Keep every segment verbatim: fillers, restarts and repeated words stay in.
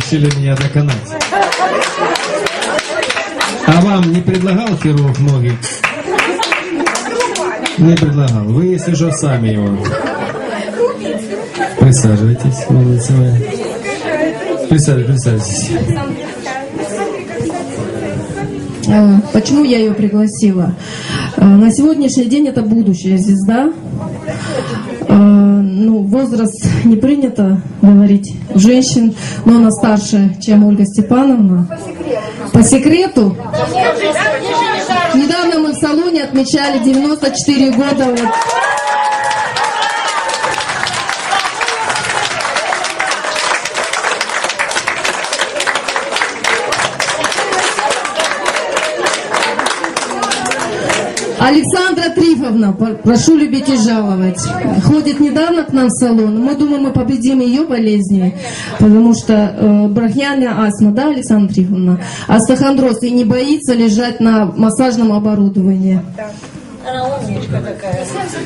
решили меня доконать. А вам не предлагал хирург ноги? Не предлагал. Вы, если что, сами его. Присаживайтесь. Присаживайтесь, присаживайтесь. Почему я ее пригласила? На сегодняшний день это будущая звезда. Ну, возраст не принято говорить у женщин, но она старше, чем Ольга Степановна. По секрету. Недавно мы в салоне отмечали девяносто четыре года. Вот. Александра Трифовна, прошу любить и жаловать, ходит недавно к нам в салон. Мы думаем, мы победим ее болезни, потому что э, бронхиальная астма, да, Александра Трифовна, остеохондроз, и не боится лежать на массажном оборудовании. Она умничка такая.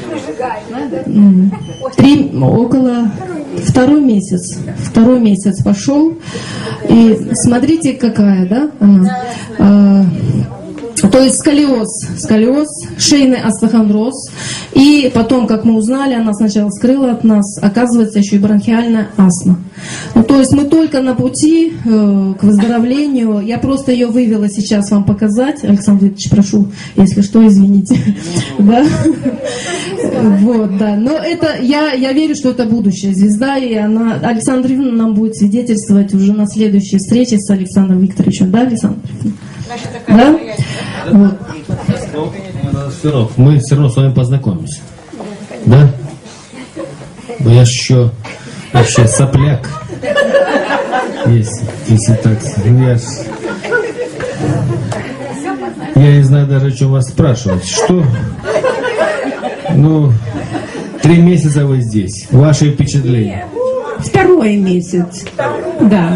Три, около второй месяц, второй месяц пошел, и смотрите, какая, да, она. Э, То есть сколиоз, сколиоз, шейный остеохондроз. И потом, как мы узнали, она сначала скрыла от нас, оказывается, еще и бронхиальная астма. Ну, то есть мы только на пути э, к выздоровлению. Я просто ее вывела сейчас вам показать. Александр Викторович, прошу, если что, извините. Да? Вот, да. Но это, я, я верю, что это будущая звезда, и она, Александра Викторовна нам будет свидетельствовать уже на следующей встрече с Александром Викторовичем. Да, Александр Викторович? Да? Вот. Ну, мы все равно с вами познакомимся. Да? Но я ж еще вообще сопляк. Если, если так. Я, ж... я не знаю даже, о чем вас спрашивать. Что? Ну, три месяца вы здесь. Ваши впечатления? Второй месяц. Да.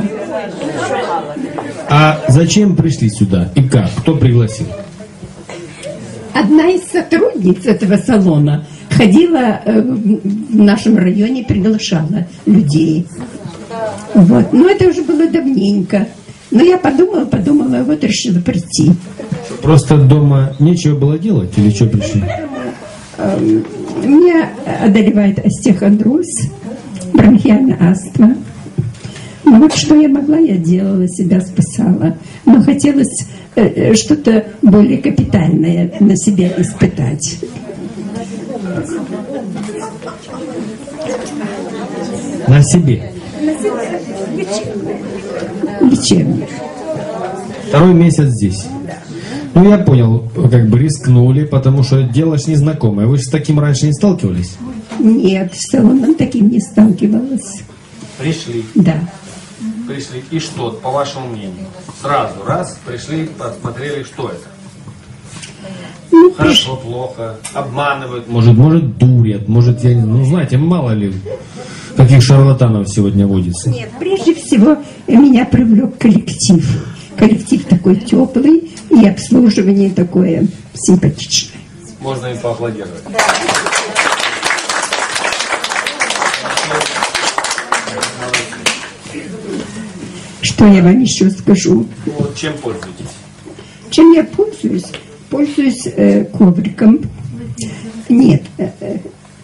А зачем пришли сюда и как? Кто пригласил? Одна из сотрудниц этого салона ходила э, в нашем районе, приглашала людей. Вот. Но это уже было давненько. Но я подумала, подумала, вот решила прийти. Просто дома нечего было делать или что пришли? Э, меня одолевает остеохондроз, бронхиальная астма. Ну вот что я могла, я делала, себя спасала. Но хотелось э, что-то более капитальное на себе испытать. На себе? Лечебных. Второй месяц здесь. Ну я понял, как бы рискнули, потому что дело ж незнакомое. Вы же с таким раньше не сталкивались? Нет, с салоном таким не сталкивалась. Пришли. Да. Пришли. И что, по вашему мнению? Сразу раз, пришли, посмотрели, что это? Ну, хорошо, приш... плохо, обманывают, может, может дурят, может, я не знаю, ну знаете, мало ли, каких шарлатанов сегодня водится. Нет, прежде всего меня привлек коллектив. Коллектив такой теплый и обслуживание такое симпатичное. Можно им поаплодировать. Да. Что я вам еще скажу? Вот чем пользуетесь? Чем я пользуюсь? Пользуюсь э, ковриком. Нет, э, э,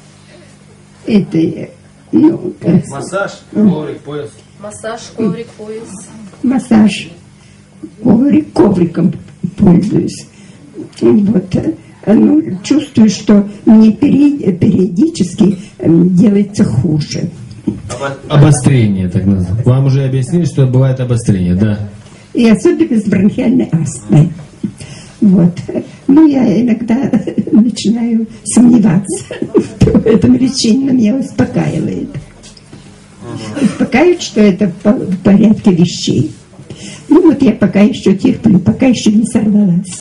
это, ну... Э, массаж, коврик, пояс. Массаж, коврик, пояс. Массаж, коврик, ковриком пользуюсь. Вот, э, ну, чувствую, что мне периодически э, делается хуже. Обострение, так называемое. Вам уже объяснили, что бывает обострение, да? И особенно с бронхиальной астмой. Вот. Ну, я иногда начинаю сомневаться в этом лечении, но меня успокаивает. Успокаивает, что это в порядке вещей. Ну, вот я пока еще терплю, пока еще не сорвалась.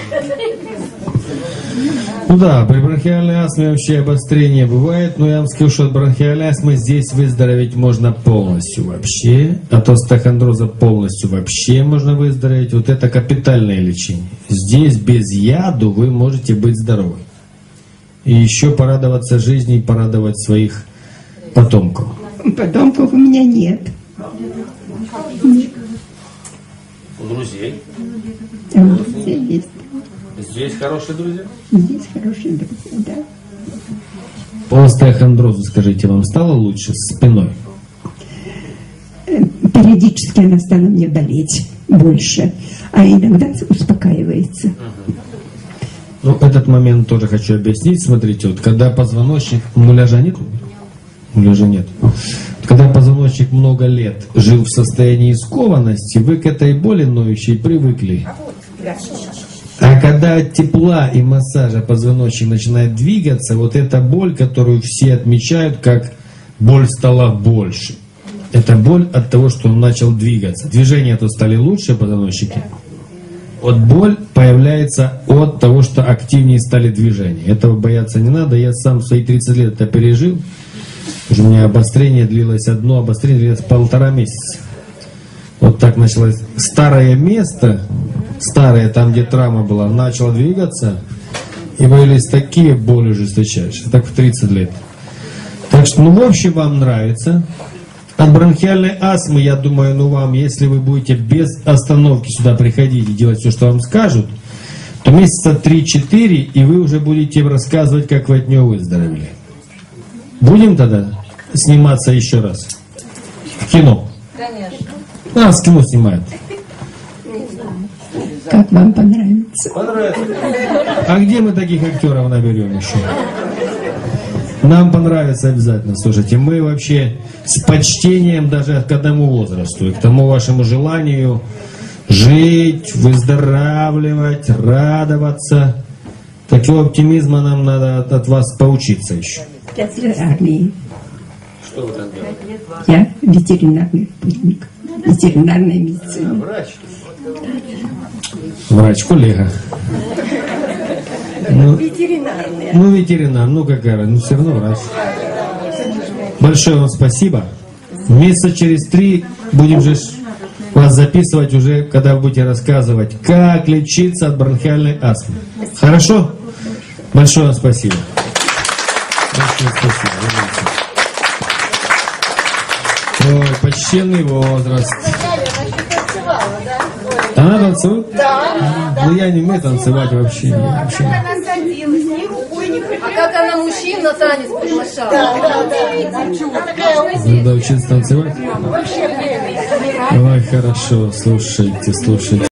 Ну да, при бронхиальной астме вообще обострение бывает, но я вам скажу, что от бронхиальной астмы здесь выздороветь можно полностью вообще, от остеохондроза полностью вообще можно выздороветь. Вот это капитальное лечение. Здесь без яду вы можете быть здоровы. И еще порадоваться жизни и порадовать своих потомков. Потомков у меня нет. У друзей? А у друзей есть. Здесь хорошие друзья? Здесь хорошие друзья, да. По остеохондрозу, скажите, вам стало лучше с спиной? Периодически она стала мне болеть больше, а иногда успокаивается. Ну, этот момент тоже хочу объяснить. Смотрите, вот когда позвоночник... Муляжа нет? Муляжа нет. Когда позвоночник много лет жил в состоянии скованности, вы к этой боли ноющей привыкли. А когда от тепла и массажа позвоночник начинает двигаться, вот эта боль, которую все отмечают, как боль стала больше. Это боль от того, что он начал двигаться. Движения то стали лучше в позвоночнике. Вот боль появляется от того, что активнее стали движения. Этого бояться не надо. Я сам в свои тридцать лет это пережил. У меня обострение длилось, одно обострение длилось полтора месяца. Вот так началось. Старое место, старое, там где травма была, начало двигаться. И появились такие боли жесточайшие. Так в тридцать лет. Так что, ну, в общем, вам нравится. От бронхиальной астмы, я думаю, ну вам, если вы будете без остановки сюда приходить и делать все, что вам скажут, то месяца три-четыре, и вы уже будете рассказывать, как вы от нее выздоровели. Будем тогда сниматься еще раз? В кино? Конечно. Нас кино снимают. Как вам понравится? Понравится. А где мы таких актеров наберем еще? Нам понравится обязательно. Слушайте, мы вообще с почтением даже к одному возрасту и к тому вашему желанию жить, выздоравливать, радоваться. Такого оптимизма нам надо от, от вас поучиться еще. Пять лет армии. Что вы там делаете? Я ветеринарный работник. Ветеринарная медицина. Врач. Врач, коллега. Ну, Ветеринарная. ну, ветеринар, ну какая, ну все равно врач. Большое вам спасибо. Месяца через три будем же вас записывать уже, когда вы будете рассказывать, как лечиться от бронхиальной астмы. Хорошо? Большое вам спасибо. Большое спасибо. Ой, почтенный возраст. Она танцует? Да. Ну я не умею танцевать вообще. вообще. А как она мужчин на танец приглашала? Да, да, да. Надо учиться танцевать? Ой, хорошо, слушайте, слушайте.